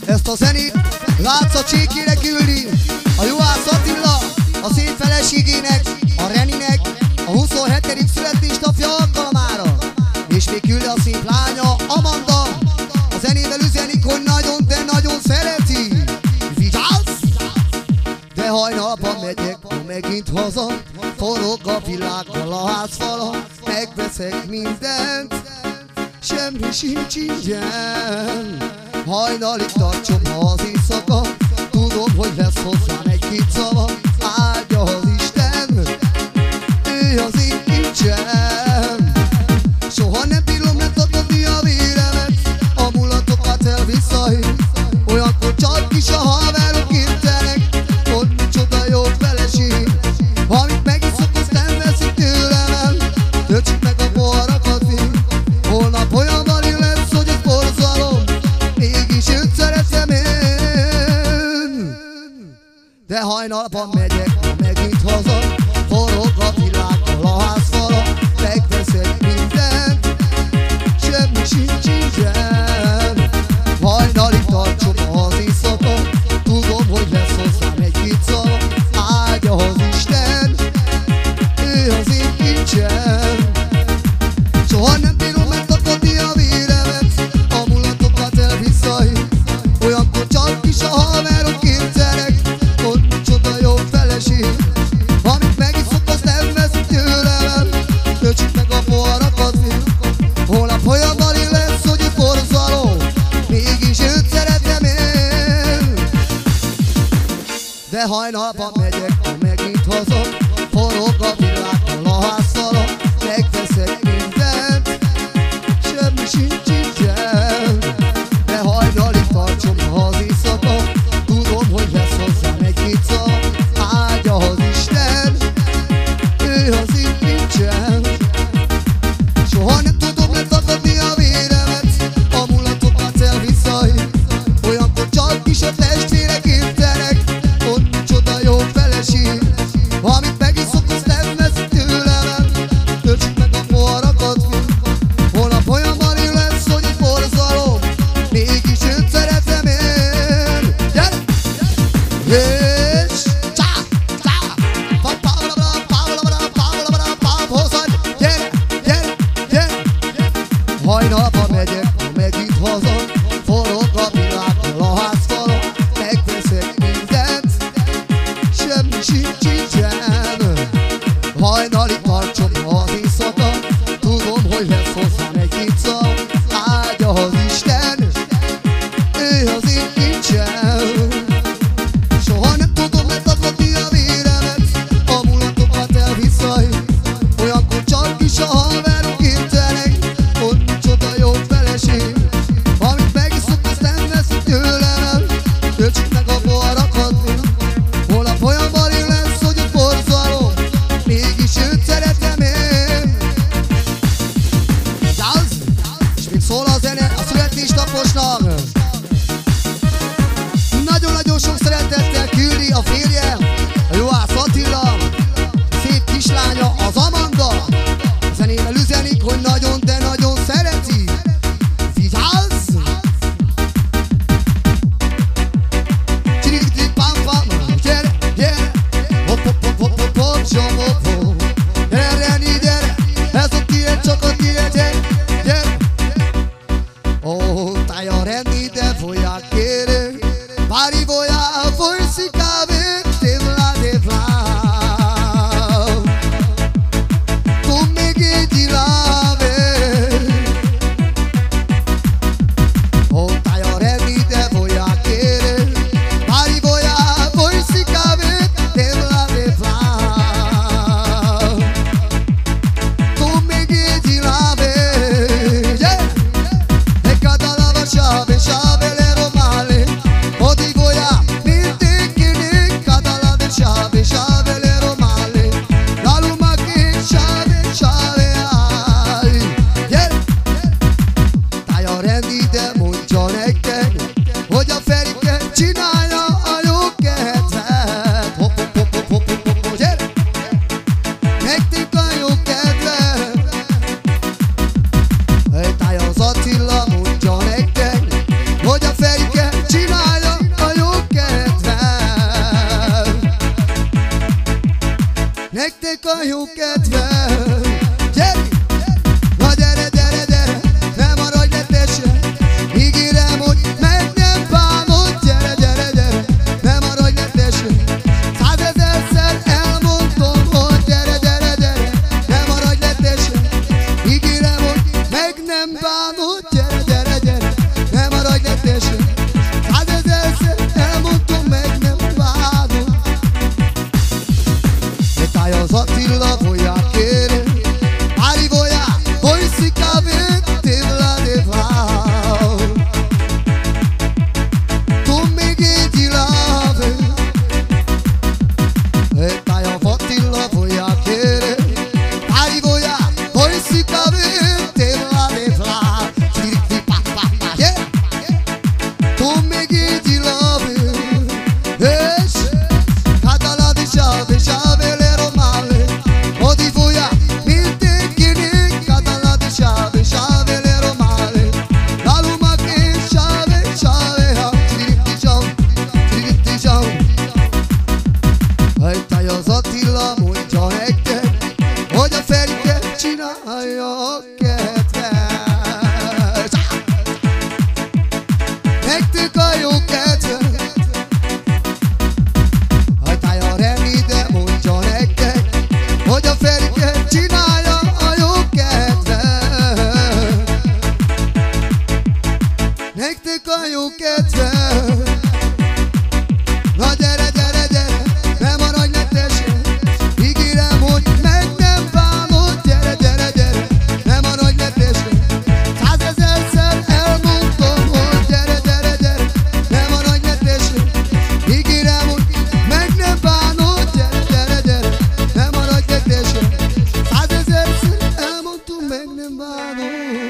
Ezt a zenét Láca Csékére küldi a Juhász Attila, a szép feleségének, a Reninek a 27. születésnapja alkalmára. És még küldi a szép lánya, Amanda. A zenével üzenik, hogy nagyon, de nagyon szereti. Vigyázz! De hajnalban megyek megint haza, forog a világgal a házfala, megveszek mindent, semmi sincs ingyen. Hajnalig tartsom az éjszaka, tudom, hogy lesz hozzám egy-két szava. Áldja az Isten, ő az én kincsem. Soha nem bírom letagadni a véremet, a mulatokat elvisszahív. Olyankor csak is a haverok értenek, hogy micsoda jó feleség. Amit megiszok, azt nem veszik tőlem el, töltsük meg a poharakat még. Holnap olyan vali lesz, hogy ez borzalom, mégis őt szeretem én. De hajnalban megyek megint haza, forog a világgal a házfala, megveszek mindent, semmi sincs ingyen. Hajnalig tartsom az éjszaka, tudom, hogy lesz hozzám egy-két szava. Áldja az Isten, ő az én kincsem. Soha nem bírom megtakadni a véremet, a mulatokat elvisszahív. Olyankor csak is a haverok értenek, hogy micsoda jó feleség. Amit megiszok, azt nem veszik tőlem el, töltsük meg a poharakat még. Holnap olyan vali lesz, hogy itt borzalom, mégis őt szeretem én. De hajnalban megyek megint haza, forog a világgal a házfala, megveszek mindent, semmi sincs ingyen. De hajnalig tartsom az éjszaka, tudom, hogy lesz hozzám egy-két szava. Áldja az Isten, ő az én kincsem. Soha nem tudom letagadni a véremet, a mulatokat elvisszahív. Olyankor csak is a testvérek értenek, hogy micsoda jó feleség. Amit megiszok, azt nem veszik tőlem el, töltsük meg a poharakat még. Holnap olyan vali lesz, hogy itt borzalom, mégis őt szeretem én. Gyere! És csá, csá, hozzad, gyere, gyere, gyere. Hajnalban megyek megint haza, forog a világgal a házfala, megveszek mindent, semmi sincs ingyen. Hajnalig tartsom az éjszaka, tudom, hogy lesz hozzám egy-két szava. Áldja az Isten, ő az én kincsem. Soha nem tudom letagadni a véremet, a mulatokat elvisszahív. Olyankor csak is a haverok értenek, hogy micsoda jó feleség. Amit megiszok, azt nem veszik tőlem el, töltsük meg a poharakat még. Holnap olyan vali lesz, hogy itt borzalom, mégis őt szeretem én. Jazz! És még szól a zene a születésnaposnak. Nagyon-nagyon sok szeretettel küldi a férje, a Juhász Attila, szép kislánya, az Amanda. A zenével üzenik, hogy nagyon, de nagyon szereti. Vigyázz! Csiriklik pam pam, gyere, gyere, hop hop hop hop hop hop, zsom hop hop. Gyere Reni, gyere, ez a tiéd, csak a tiéd, gyere, gyere. Ó, tája Reni, de voy a querer, pari voy a voy si cabe, te vla, te vla. nem bánod, gyere, gyere, gyere, ne maradj le tessen. 100 000-szer elmondtam, meg nem bánod. Le tallos Attila voy a querer, Ari voy si cabe, te la de vlau. Tu me gedi lave. Le tallos Attila voy a querer, Ari voy si cabe, te la de vlau. Yeah. Tu me gedi lave. Cada la de chave lero male. Odi voia minte kini, cada la de chave lero male. La luma che chave ha, tiritti ciao. Hai tallos Attila, mondja nektek, hogy a Ferike csinálja a kedvet. Nektek a jó kedvet. Hajtálja Reni, de mondja nektek, hogy a Ferike csinálja a jó kedvet. Nektek a jó kedvet. Na gyere, gyere, gyere, ne maradj le tessen. Ígérem, hogy meg nem bánod. Gyere, gyere, gyere, ne maradj le tessen. 100 000-szer elmondtam, hogy gyere, gyere, gyere, ne maradj le tessen. Ígérem, hogy meg nem bánod. Gyere, gyere, gyere, ne maradj le tessen. 100 000-szer elmondtam, meg nem bánod.